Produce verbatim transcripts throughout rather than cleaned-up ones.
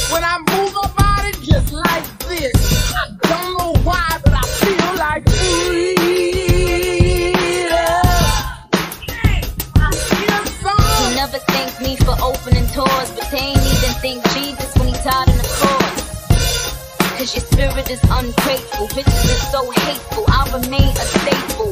when I move my body just like this. I don't know why, but I feel like freedom. I feel so. He never thanked me for opening doors, but they ain't even thank Jesus when he died on the cross. Cause your spirit is ungrateful, bitches are so hateful, I remain a staple.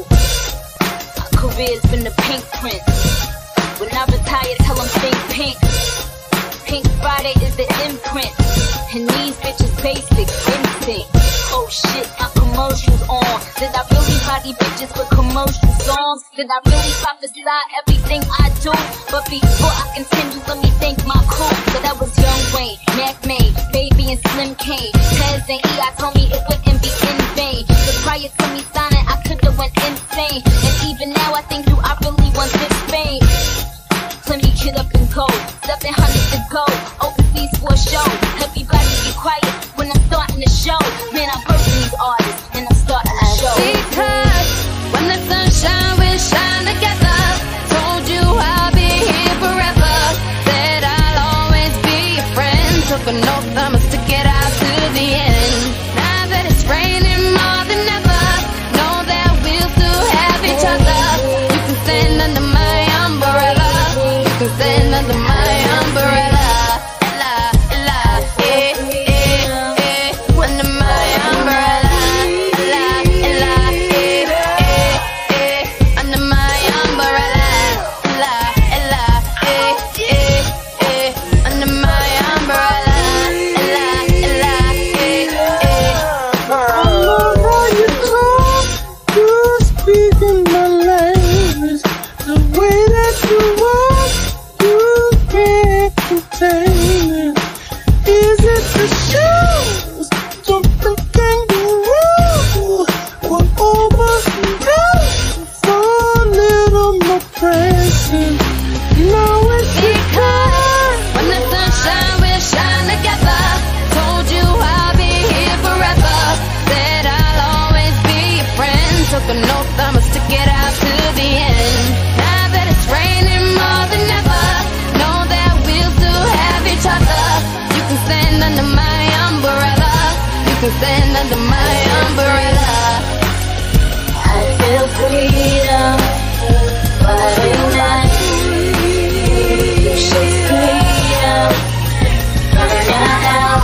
My career's been the pink print. When I retire, tell them think pink. Pink Friday is the imprint. And these bitches basic, instinct. Oh shit, my commercials on. Did I really body bitches with commercial songs? Did I really prophesy everything I do? But before I continue, let me thank my crew. So that was Young Wayne, Mac May, Baby and Slim Kane. Tez and E I told me it wouldn't be in vain. But prior to me signing, I could've went insane. And even now I think do I really want this fame? Let me get up and go, seven hundred to go, overseas for a show. Everybody be quiet when I'm starting the show. Man, I'm birthing these artists and I'm starting the show. Because when the sunshine will shine together, told you I'll be here forever. Said I'll always be your friend. Took an oath, I'ma stick it out to the end. Now that it's raining more than ever, know that we'll still have each other. You can stand under my umbrella. You can stand under my umbrella. Ella, Ella, eh, eh, eh. Under my umbrella. Ella, Ella, eh, eh, eh. Under my umbrella. Ella, Ella, eh, eh, eh. Under my umbrella. Ella, Ella, eh, eh. I love how you talk, you're speaking my language. The way that you walk, you can't contain it. Is it the shoes? Jumping kangaroo? What almost enough for a little more presence? Now it's Because when the sunshine will shine together, told you I'll be here forever. Said I'll always be your friend. Took an oath, I'ma stick it out to the end. Now that it's raining more than ever, know that we'll still have each other. You can stand under my umbrella. You can stand under my umbrella. I feel freedom, but I'm not. You should freedom, burn out.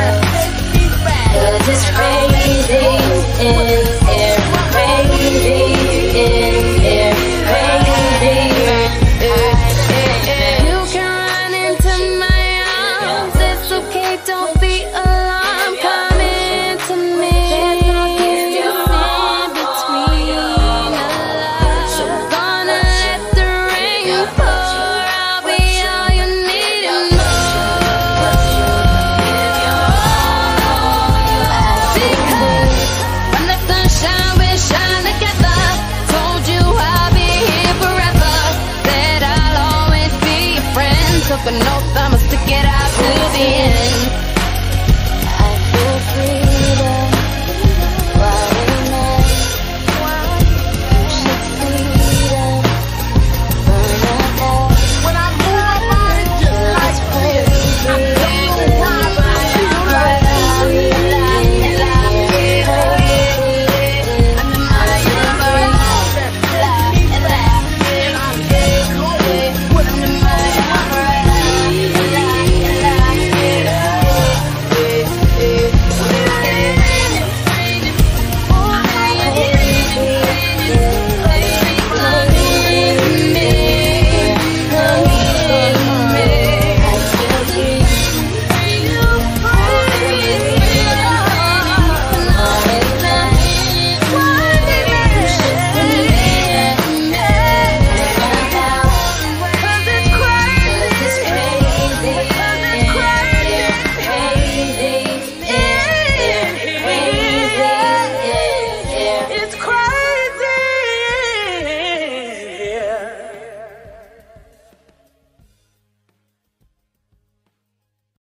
Cause it's crazy in here, crazy in here, crazy. You can run into my arms, it's okay, don't be alone.